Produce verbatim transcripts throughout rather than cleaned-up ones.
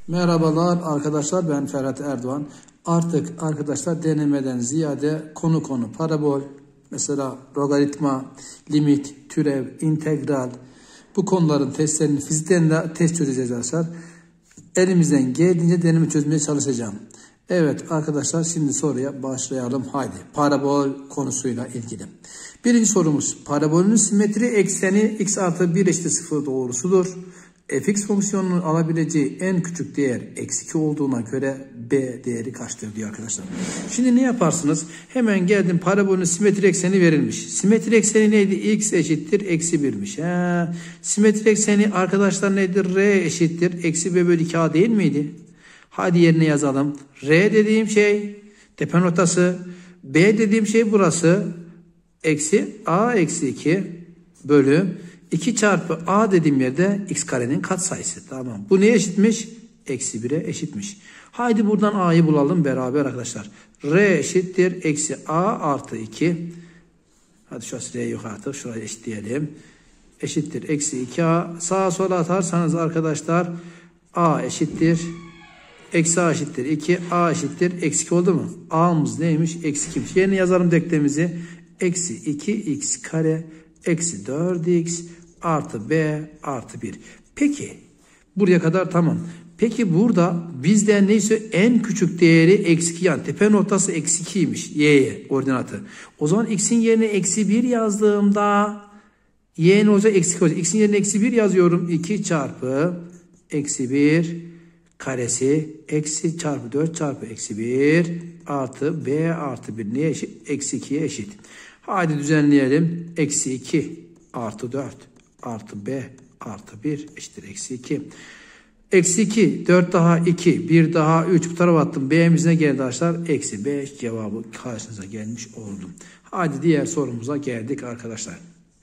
Merhabalar arkadaşlar, ben Ferhat Erdoğan. Artık arkadaşlar denemeden ziyade konu konu parabol, mesela logaritma, limit, türev, integral, bu konuların testlerini fizikten de test çözeceğiz arkadaşlar. Elimizden geldiğince deneme çözmeye çalışacağım. Evet arkadaşlar, şimdi soruya başlayalım. Haydi, parabol konusuyla ilgili. Birinci sorumuz: parabolün simetri ekseni x artı bir eşittir sıfır doğrusudur. Fx fonksiyonunun alabileceği en küçük değer eksi iki olduğuna göre b değeri kaçtır diyor arkadaşlar. Şimdi ne yaparsınız? Hemen geldim, parabolün simetri ekseni verilmiş. Simetri ekseni neydi? X eşittir eksi birmiş. He. Simetri ekseni arkadaşlar neydi? R eşittir eksi b bölü iki a değil miydi? Hadi yerine yazalım. R dediğim şey tepe noktası. B dediğim şey burası. Eksi a eksi iki bölü iki çarpı a dediğim yerde x karenin katsayısı. Tamam. Bu neye eşitmiş? Eksi bire eşitmiş. Haydi buradan a'yı bulalım beraber arkadaşlar. R eşittir eksi a artı iki. Hadi şurası r yok artık. Şurayı eşitleyelim. Eşittir eksi iki a. Sağa sola atarsanız arkadaşlar a eşittir eksi a eşittir iki. A eşittir eksi iki oldu mu? A'mız neymiş? Eksi ikiymiş. Yerine yazalım denklemimizi. Eksi iki x kare eksi dört x artı b artı bir. Peki buraya kadar tamam. Peki burada bizden neyse en küçük değeri eksi iki, yani tepe noktası eksi ikiymiş y'ye ordinatı. O zaman x'in yerine eksi bir yazdığımda y'nin olacak eksi iki olacak. X'in yerine eksi bir yazıyorum. iki çarpı eksi bir karesi eksi çarpı dört çarpı eksi bir artı b artı bir neye eşit? Eksi ikiye eşit. Haydi düzenleyelim. Eksi iki artı dört artı b artı bir eşittir eksi iki. Eksi iki, dört daha iki, bir daha üç, bu tarafa attım. B'miz ne geldi arkadaşlar? Eksi beş cevabı karşınıza gelmiş oldu. Haydi diğer sorumuza geldik arkadaşlar.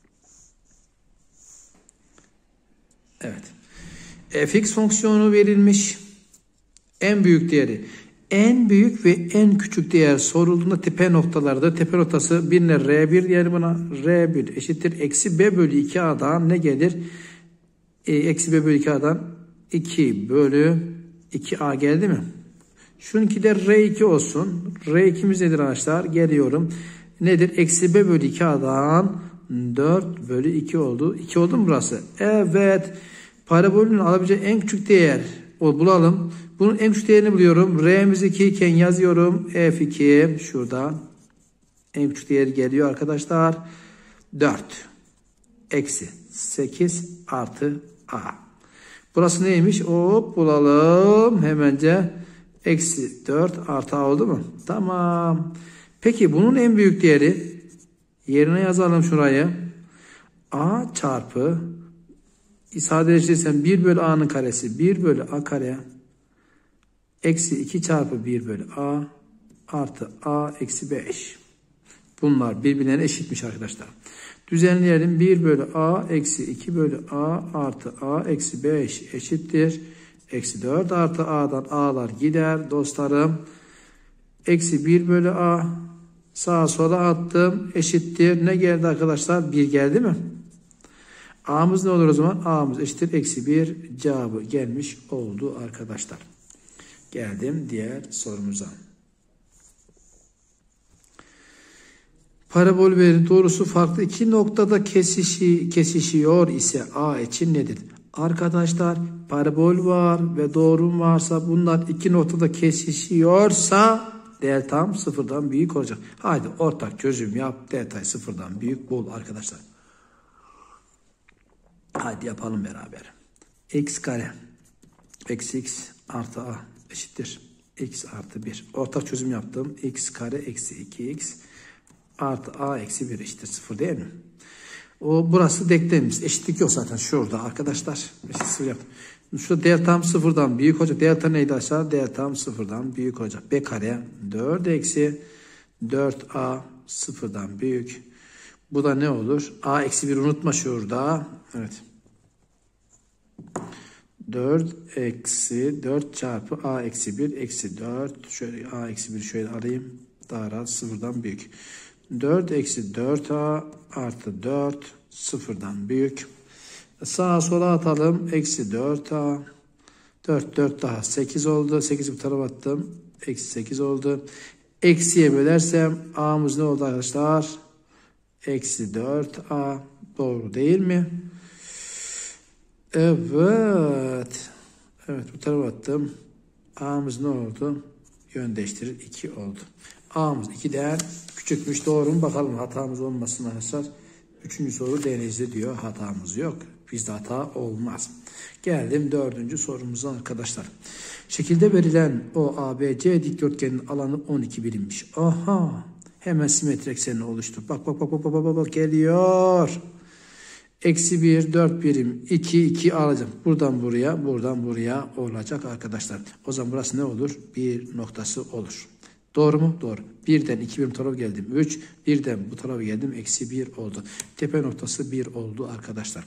Evet. Fx fonksiyonu verilmiş. En büyük değeri. En büyük ve en küçük değer sorulduğunda tepe noktalarda, tepe noktası birine R bir diyelim buna. R bir eşittir eksi b bölü iki a'dan ne gelir? E, eksi b bölü iki a'dan iki bölü iki a geldi mi? Şununki de R iki olsun. R ikimiz nedir arkadaşlar? Geliyorum. Nedir? Eksi b bölü iki a'dan dört bölü iki oldu. iki oldu mu burası? Evet. Parabolün alabileceği en küçük değer o bulalım. Bunun en küçük değerini buluyorum. R'miz iki iken yazıyorum. F iki şurada. En küçük değeri geliyor arkadaşlar. dört. Eksi sekiz artı a. Burası neymiş? Hop bulalım. Hemence eksi dört artı a oldu mu? Tamam. Peki bunun en büyük değeri, yerine yazalım şurayı. A çarpı, sadeleştirirsem bir bölü a'nın karesi bir bölü a kare eksi iki çarpı bir bölü a artı a eksi beş. Bunlar birbirlerine eşitmiş arkadaşlar. Düzenleyelim. bir bölü a eksi iki bölü a artı a eksi beş eşittir. Eksi dört artı a'dan a'lar gider dostlarım. Eksi bir bölü a sağa sola attım. Eşittir. Ne geldi arkadaşlar? bir geldi mi? A'mız ne olur o zaman? A'mız eşittir eksi bir cevabı gelmiş oldu arkadaşlar. Geldim diğer sorumuza. Parabol veri doğrusu farklı iki noktada kesişi, kesişiyor ise A için nedir? Arkadaşlar parabol var ve doğrum varsa, bunlar iki noktada kesişiyorsa deltam sıfırdan büyük olacak. Haydi ortak çözüm yap. Deltayı sıfırdan büyük bul arkadaşlar. Hadi yapalım beraber. X kare eksi x artı a eşittir x artı bir. Ortak çözüm yaptım. X kare eksi iki x artı a eksi bir eşittir sıfır değil mi? O burası denklemimiz. Eşitlik yok zaten şurada arkadaşlar. Eşitlik yaptım. Şu deltam sıfırdan büyük olacak. Delta neydi aşağı? Deltam sıfırdan büyük olacak. B kare dört eksi dört a sıfırdan büyük. Bu da ne olur? A eksi bir unutma şurada. Evet. dört eksi dört çarpı a eksi bir eksi dört. Şöyle a eksi bir şöyle alayım. Daha rahat, sıfırdan büyük. dört eksi dört a artı dört sıfırdan büyük. Sağa sola atalım. Eksi dört a dört, dört daha sekiz oldu. sekizi bu tarafa attım. Eksi sekiz oldu. Eksiye bölersem a'mız ne oldu arkadaşlar? Eksi dört a. Doğru değil mi? Evet. Evet bu tarafa attım. A'mız ne oldu? Yön değiştirir iki oldu. A'mız ikiden küçükmüş, doğru mu? Bakalım hatamız olmasın arkadaşlar. Üçüncü soru denizli diyor. Hatamız yok. Bizde hata olmaz. Geldim dördüncü sorumuza arkadaşlar. Şekilde verilen o A B C dikdörtgenin alanı on iki birimmiş. Aha. Hemen simetri eksenini oluştur. Bak bak bak bak bak bak, bak geliyor. Eksi bir, dört birim, iki, iki alacağım. Buradan buraya, buradan buraya olacak arkadaşlar. O zaman burası ne olur? Bir noktası olur. Doğru mu? Doğru. birden iki birim tarafa geldim. üç, birden bu tarafa geldim. Eksi bir oldu. Tepe noktası bir oldu arkadaşlar.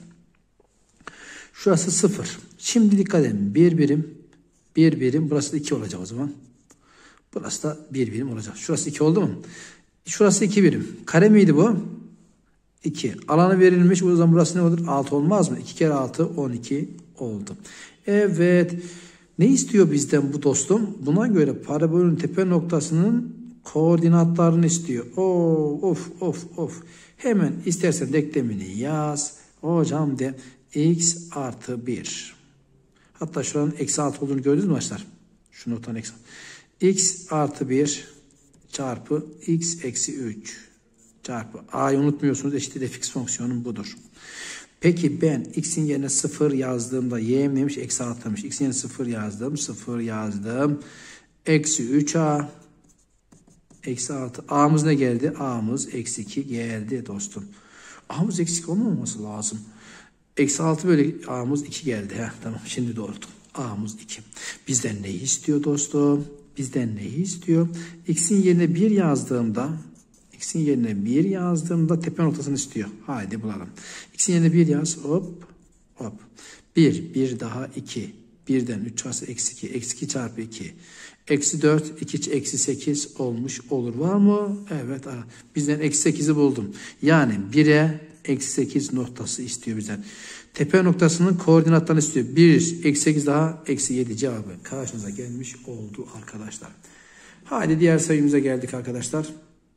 Şurası sıfır. Şimdi dikkat edin. bir birim, bir birim. Burası da iki olacak o zaman. Burası da bir birim olacak. Şurası iki oldu mu? Şurası iki birim. Kare miydi bu? iki. Alanı verilmiş. O zaman burası ne olur? altı olmaz mı? iki kere altı, on iki oldu. Evet. Ne istiyor bizden bu dostum? Buna göre parabolün tepe noktasının koordinatlarını istiyor. Oo, of of of. Hemen istersen denklemini yaz. Hocam de x artı bir. Hatta şuranın eksi altı olduğunu gördünüz mü arkadaşlar? Şu noktanın eksi. X artı bir çarpı x eksi üç çarpı a'yı unutmuyorsunuz. Eşittir de fix fonksiyonun budur. Peki ben x'in yerine sıfır yazdığımda y'm neymiş? Eksi altı demiş. X'in yerine sıfır yazdım. sıfır yazdım. Eksi üç a eksi altı. A'mız ne geldi? A'mız eksi iki geldi dostum. A'mız eksi iki olmaması lazım. Eksi altı bölü a'mız iki geldi. Heh, tamam şimdi doğru. A'mız iki. Bizden neyi istiyor dostum? Bizden neyi istiyor? X'in yerine bir yazdığımda X'in yerine bir yazdığımda tepe noktasını istiyor. Haydi bulalım. X'in yerine bir yaz. Hop. Hop. bir. bir daha iki. birden üç çarpı eksi iki. Eksi iki çarpı iki. Eksi dört. iki eksi sekiz olmuş olur. Var mı? Evet. Bizden eksi sekizi buldum. Yani bire eksi sekiz noktası istiyor bizden. Tepe noktasının koordinatlarını istiyor. bir. Eksi sekiz daha eksi yedi cevabı karşınıza gelmiş oldu arkadaşlar. Haydi diğer sayımıza geldik arkadaşlar.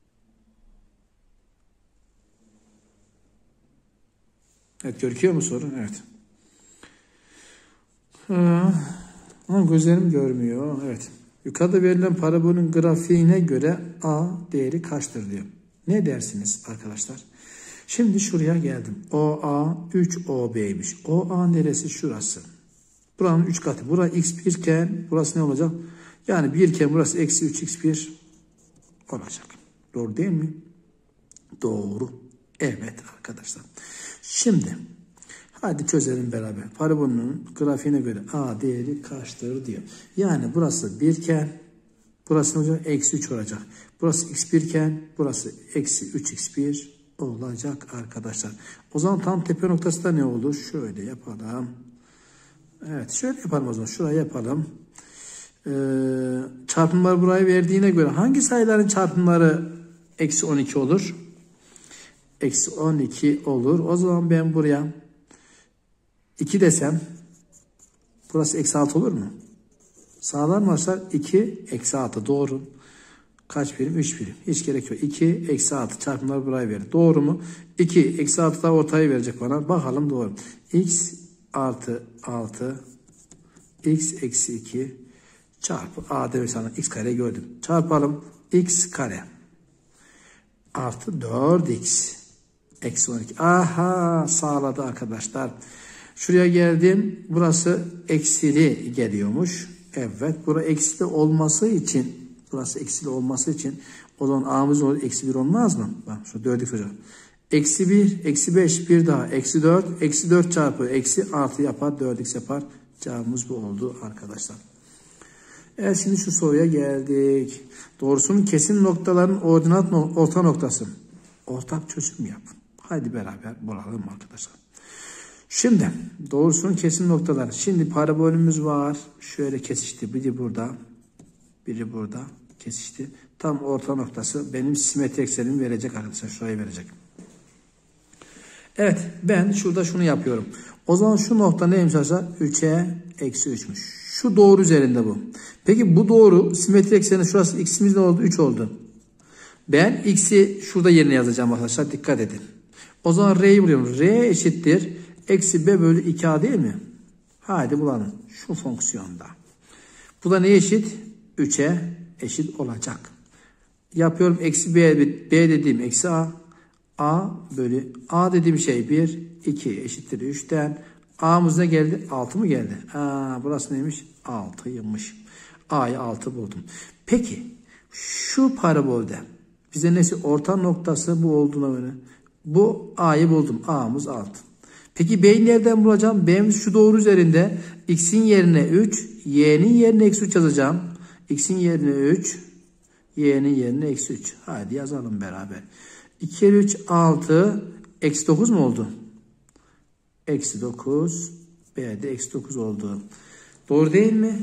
Evet, görüküyor mu soru? Evet. Ama gözlerim görmüyor. Evet. Yukarıda verilen parabolün grafiğine göre A değeri kaçtır diyor. Ne dersiniz arkadaşlar? Şimdi şuraya geldim. O A üç O B'ymiş. O A neresi? Şurası. Buranın üç katı. Burası x bir iken burası ne olacak? Yani bir iken burası eksi üç x bir olacak. Doğru değil mi? Doğru. Evet arkadaşlar. Şimdi hadi çözelim beraber. Parabolün grafiğine göre A değeri kaçtır diyor. Yani burası bir iken burası ne olacak? Eksi üç olacak. Burası x bir iken burası eksi üç x bir olacak arkadaşlar. O zaman tam tepe noktası da ne olur? Şöyle yapalım. Evet şöyle yapalım o zaman. Şurayı yapalım. Ee, çarpımlar burayı verdiğine göre hangi sayıların çarpımları eksi on iki olur? Eksi on iki olur. O zaman ben buraya iki desem burası eksi altı olur mu? Sağlar mı arkadaşlar? iki eksi altı doğru. Kaç birim? üç birim. Hiç gerek yok. iki eksi altı çarpımlar burayı verir. Doğru mu? iki eksi altı da ortayı verecek bana. Bakalım doğru. X artı altı x eksi iki çarpı a demek sana x kare gördüm. Çarpalım. X kare artı dört x eksi on iki. Aha sağladı arkadaşlar. Şuraya geldim. Burası eksili geliyormuş. Evet. Burası eksili olması için burası eksili olması için o zaman a'mız olur. Eksi bir olmaz mı? Bak şu dördü hocam. Eksi bir, eksi beş, bir daha. Eksi dört, eksi dört çarpı eksi altı yapar. dört x yapar. Cevabımız bu oldu arkadaşlar. Evet şimdi şu soruya geldik. Doğrusunun kesin noktaların ordinat no orta noktası. Ortak çözüm yap. Haydi beraber bulalım arkadaşlar. Şimdi doğrusunun kesin noktaları. Şimdi parabolümüz var. Şöyle kesişti. Biri burada. Biri burada. Kesişti. Tam orta noktası benim simetri eksenimi verecek arkadaşlar. Şurayı verecek. Evet ben şurada şunu yapıyorum. O zaman şu nokta neymiş arkadaşlar? üçe eksi üçmüş. Şu doğru üzerinde bu. Peki bu doğru simetri ekseni şurası x'imiz ne oldu? üç oldu. Ben x'i şurada yerine yazacağım arkadaşlar. Dikkat edin. O zaman r'yi buluyorum. R eşittir. Eksi b bölü iki a değil mi? Haydi bulalım. Şu fonksiyonda. Bu da neye eşit? üçe eşit olacak. Yapıyorum. Eksi b, b dediğim eksi a. A bölü a dediğim şey bir, iki eşittir üçten. A'mız ne geldi? altı mı geldi? Aa, burası neymiş? altıymış. A'yı altı buldum. Peki şu parabolde bize nesi orta noktası bu olduğuna göre bu A'yı buldum. A'mız altı. Peki B'yi nereden bulacağım? B'miz şu doğru üzerinde. X'in yerine üç, Y'nin yerine eksi üç yazacağım. X'in yerine üç, Y'nin yerine eksi üç. Haydi yazalım beraber. iki kere üç, altı. Eksi dokuz mu oldu? Eksi dokuz. B'de eksi dokuz oldu. Doğru değil mi?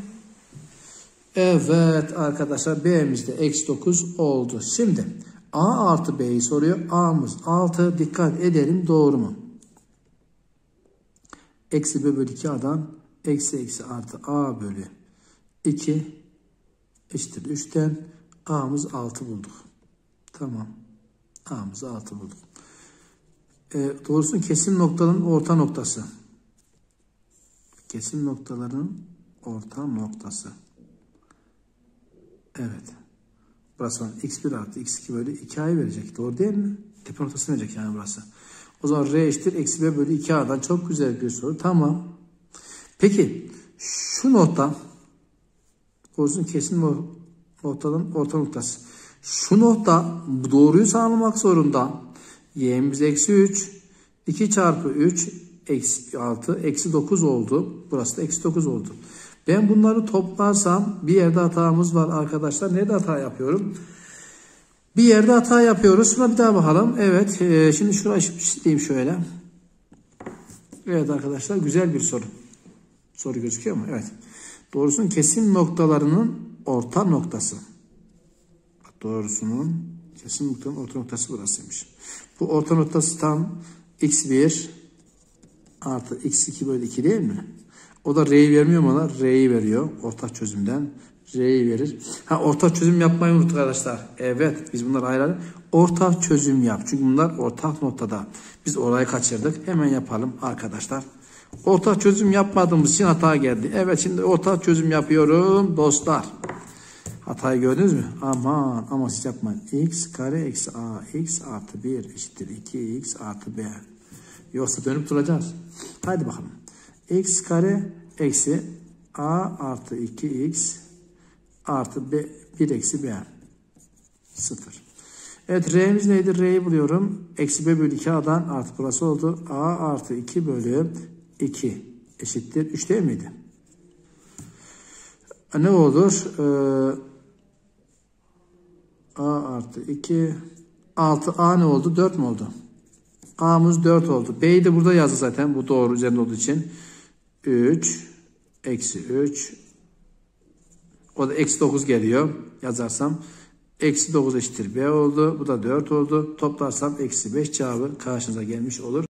Evet arkadaşlar, B'mizde eksi dokuz oldu. Şimdi A artı B'yi soruyor. A'mız altı. Dikkat edelim, doğru mu? Eksi B bölü iki A'dan eksi eksi artı A bölü iki eşittir üçten A'mız altı bulduk. Tamam. A'mız altı bulduk. E, doğrusu kesim noktaların orta noktası. Kesim noktaların orta noktası. Evet. Burası x bir artı x iki bölü iki a'yı verecek. Doğru değil mi? Tepe noktası verecek yani burası. O zaman r eşittir eksi b bölü iki a'dan çok güzel bir soru. Tamam. Peki şu nokta doğrusu kesim noktaların orta noktası. Şu nokta doğruyu sağlamak zorunda. Y'miz eksi üç. iki çarpı üç eksi altı. Eksi dokuz oldu. Burası da eksi dokuz oldu. Ben bunları toplarsam bir yerde hatamız var arkadaşlar. Nerede hata yapıyorum? Bir yerde hata yapıyoruz. Şuna bir daha bakalım. Evet. E, şimdi şurayı sileyim şöyle. Evet arkadaşlar. Güzel bir soru. Soru gözüküyor mu? Evet. Doğrusunun kesim noktalarının orta noktası. Doğrusunun kesim noktanın orta noktası burasıymış. Bu orta noktası tam x bir artı x iki bölü iki değil mi? O da r'yi vermiyor mu ona? R'yi veriyor. Ortak çözümden r'yi verir. Ha, ortak çözüm yapmayı unuttuk arkadaşlar. Evet, biz bunları ayrı. Ortak çözüm yap. Çünkü bunlar ortak noktada. Biz orayı kaçırdık. Hemen yapalım arkadaşlar. Ortak çözüm yapmadığımız için hata geldi. Evet, şimdi ortak çözüm yapıyorum dostlar. Hatayı gördünüz mü? Aman ama siz yapmayın. X kare eksi a x artı bir eşittir iki x artı b. Yoksa dönüp duracağız. Haydi bakalım. X kare eksi a artı iki x artı b bir eksi b. sıfır. Evet, r'miz neydi? R'yi buluyorum. Eksi b bölü iki a'dan artı burası oldu. A artı iki bölü iki eşittir üç değil miydi? Ne olur? Ee, a artı iki altı a ne oldu? dört mü oldu? A'mız dört oldu. B'yi de burada yazdı zaten. Bu doğru üzerinde olduğu için. üç eksi üç. O da eksi dokuz geliyor. Yazarsam. Eksi dokuz eşittir B oldu. Bu da dört oldu. Toplarsam eksi beş cevabı karşınıza gelmiş olur.